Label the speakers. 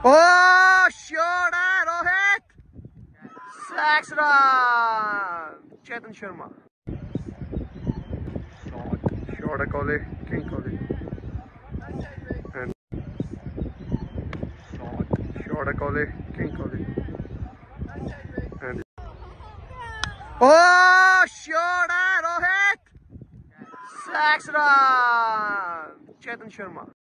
Speaker 1: Oh, shot Rohit! 6 run! Chetan Sharma. Shot Kohli, King Kohli. And shot Kohli, King Kohli. And oh, shot Rohit! 6 run! Chetan Sharma.